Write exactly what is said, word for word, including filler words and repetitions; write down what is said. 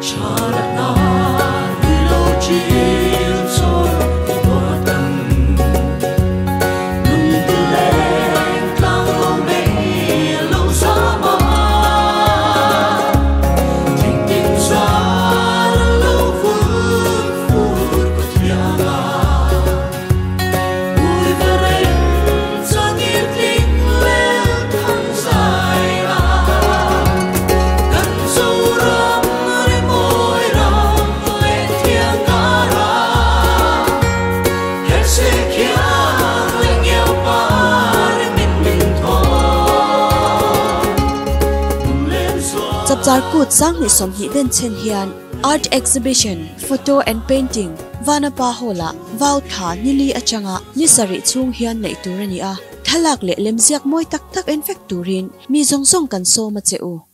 Chapchar Kut sang ni som hi den chen hian art exhibition photo and painting vanapa hola vau tha nili achanga ni sari chung hian nei turani a thalak le lemziak moi tak tak en fact turin mi zong zong kan so ma cheu